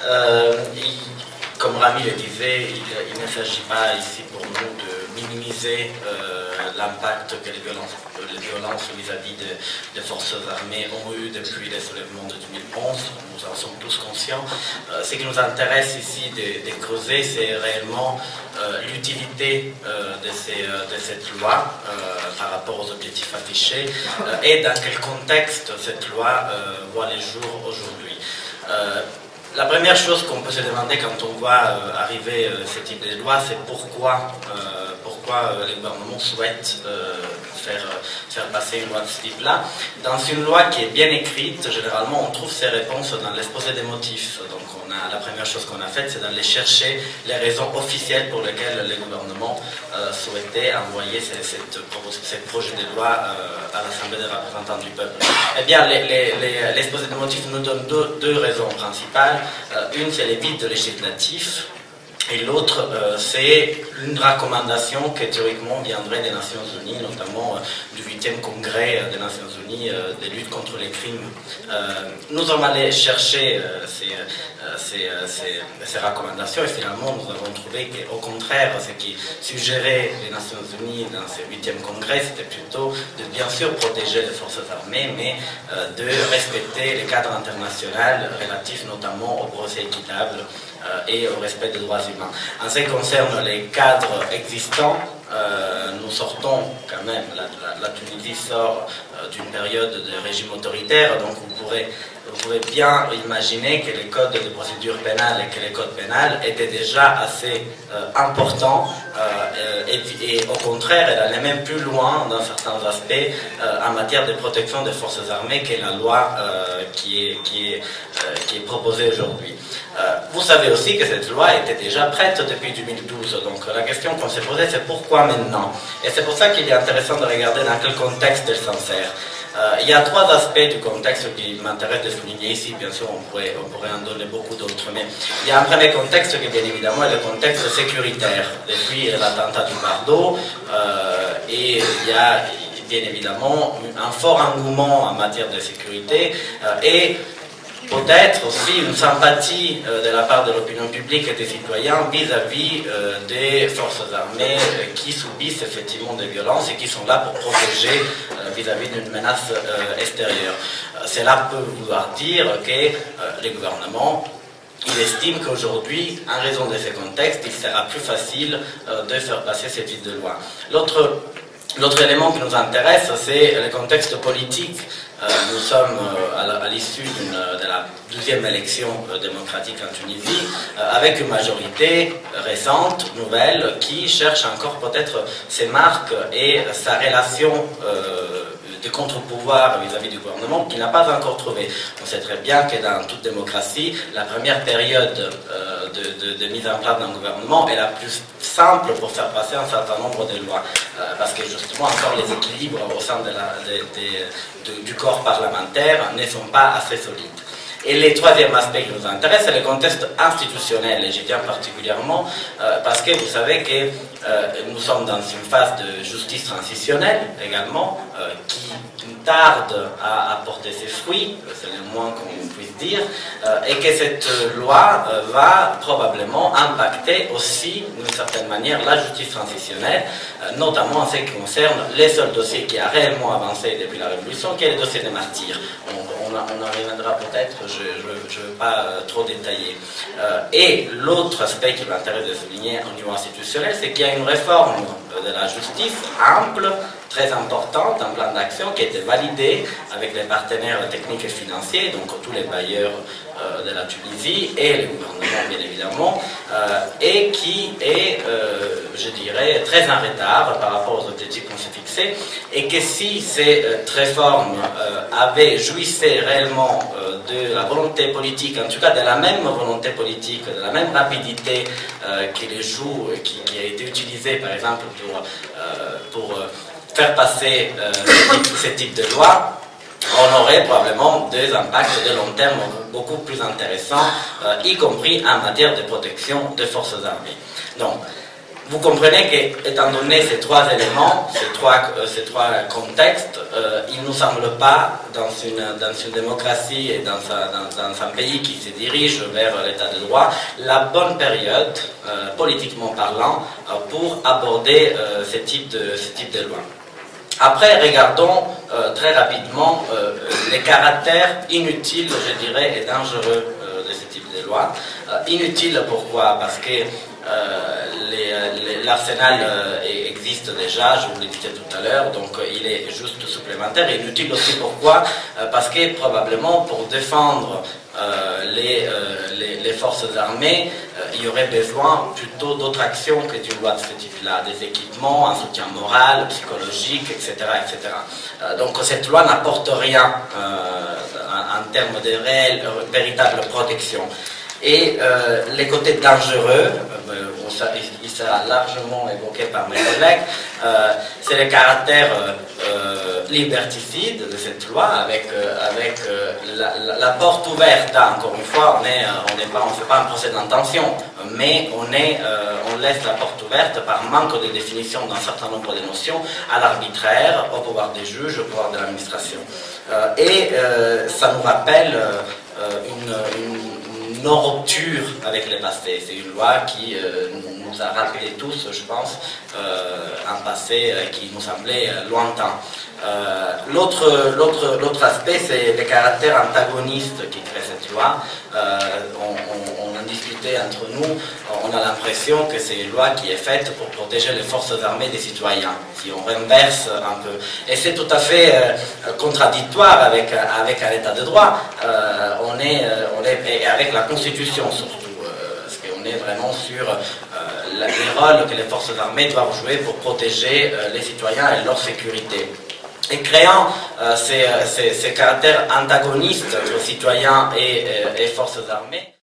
Comme Rami le disait, il ne s'agit pas ici pour nous de minimiser l'impact que les violences vis-à-vis des forces armées ont eu depuis les soulèvements de 2011. Nous en sommes tous conscients. Ce qui nous intéresse ici de creuser, c'est réellement l'utilité de cette loi par rapport aux objectifs affichés et dans quel contexte cette loi voit les jours aujourd'hui. La première chose qu'on peut se demander quand on voit arriver ce type de loi, c'est pourquoi les gouvernements souhaitent faire passer une loi de ce type-là. Dans une loi qui est bien écrite, généralement on trouve ces réponses dans l'exposé des motifs. Donc la première chose qu'on a faite, c'est d'aller chercher les raisons officielles pour lesquelles les gouvernements souhaitaient envoyer ce projet de loi à l'Assemblée des représentants du peuple. Eh bien, l'exposé des motifs nous donne deux raisons principales. Une, c'est les vides législatifs. Et l'autre, c'est une recommandation qui théoriquement viendrait des Nations Unies, notamment du 8e congrès des Nations Unies de lutte contre les crimes. Nous sommes allés chercher ces recommandations et finalement nous avons trouvé qu'au contraire, ce qui suggérait les Nations Unies dans ce 8e congrès, c'était plutôt de bien sûr protéger les forces armées, mais de respecter les cadres internationaux relatifs notamment au procès équitable et au respect des droits humains. En ce qui concerne les cadres existants, nous sortons quand même, la Tunisie sort d'une période de régime autoritaire, donc vous pouvez bien imaginer que les codes de procédure pénale et que les codes pénals étaient déjà assez importants et au contraire, elle allait même plus loin dans certains aspects en matière de protection des forces armées que la loi qui est proposée aujourd'hui. Vous savez aussi que cette loi était déjà prête depuis 2012, donc la question qu'on s'est posée, c'est pourquoi maintenant? Et c'est pour ça qu'il est intéressant de regarder dans quel contexte elle s'insère. Il y a trois aspects du contexte qui m'intéresse de souligner ici. Bien sûr, on pourrait en donner beaucoup d'autres, mais il y a un premier contexte qui, bien évidemment, est le contexte sécuritaire. Depuis l'attentat du Bardo, et il y a bien évidemment un fort engouement en matière de sécurité et peut-être aussi une sympathie de la part de l'opinion publique et des citoyens vis-à-vis des forces armées qui subissent effectivement des violences et qui sont là pour protéger vis-à-vis d'une menace extérieure. Cela peut vouloir dire que les gouvernements, il estime qu'aujourd'hui, en raison de ces contextes, il sera plus facile de faire passer ce type de loi. L'autre élément qui nous intéresse, c'est le contexte politique. Nous sommes à l'issue de la 12e élection démocratique en Tunisie, avec une majorité récente, nouvelle, qui cherche encore peut-être ses marques et sa relation de contre-pouvoir vis-à-vis du gouvernement qu'il n'a pas encore trouvé. On sait très bien que dans toute démocratie, la première période de mise en place d'un gouvernement est la plus simple pour faire passer un certain nombre de lois. Parce que justement, encore les équilibres au sein du corps parlementaire ne sont pas assez solides. Et le troisième aspect qui nous intéresse, c'est le contexte institutionnel. Et j'y tiens particulièrement parce que vous savez que nous sommes dans une phase de justice transitionnelle également, qui tarde à apporter ses fruits, c'est le moins qu'on puisse dire, et que cette loi va probablement impacter aussi, d'une certaine manière, la justice transitionnelle, notamment en ce qui concerne les seuls dossiers qui a réellement avancé depuis la Révolution, qui est le dossier des martyrs. On en reviendra peut-être, je ne veux pas trop détailler. Et l'autre aspect qui m'intéresse de souligner au niveau institutionnel, c'est qu'il y a une réforme de la justice ample, très importante, un plan d'action qui a été validé avec les partenaires techniques et financiers, donc tous les bailleurs de la Tunisie et le gouvernement bien évidemment, et qui est, je dirais, très en retard par rapport aux objectifs qu'on s'est fixés, et que si cette réforme avait jouissé réellement de la volonté politique, en tout cas de la même volonté politique, de la même rapidité qui a été utilisée par exemple pour faire passer ce type de loi, on aurait probablement des impacts de long terme beaucoup plus intéressants, y compris en matière de protection des forces armées. Donc, vous comprenez qu'étant donné ces trois éléments, ces trois contextes, il ne nous semble pas, dans une démocratie et dans un pays qui se dirige vers l'état de droit, la bonne période, politiquement parlant, pour aborder ce type de loi. Après, regardons très rapidement les caractères inutiles, je dirais, et dangereux de ce type de loi. Inutiles, pourquoi? Parce que l'arsenal existe déjà, je vous l'ai dit tout à l'heure, donc il est juste supplémentaire. Inutile aussi, pourquoi? Parce que probablement pour défendre les forces armées, il y aurait besoin plutôt d'autres actions que d'une loi de ce type-là, des équipements, un soutien moral, psychologique, etc. etc. Donc cette loi n'apporte rien en termes de véritable protection. Et les côtés dangereux, il sera largement évoqué par mes collègues, c'est le caractère liberticide de cette loi, avec la porte ouverte. Encore une fois, on ne fait pas un procès d'intention, mais on laisse la porte ouverte par manque de définition d'un certain nombre de notions à l'arbitraire, au pouvoir des juges, au pouvoir de l'administration. Et ça nous rappelle une non-rupture avec le passé. C'est une loi qui nous a rappelé tous, je pense, un passé qui nous semblait lointain. L'autre aspect, c'est le caractère antagoniste qui crée cette loi. On en discutait entre nous, on a l'impression que c'est une loi qui est faite pour protéger les forces armées des citoyens, si on renverse un peu. Et c'est tout à fait contradictoire avec un état de droit, et avec la Constitution surtout, parce qu'on est vraiment sur les rôles que les forces armées doivent jouer pour protéger les citoyens et leur sécurité. Et créant ces caractères antagonistes entre citoyens et forces armées,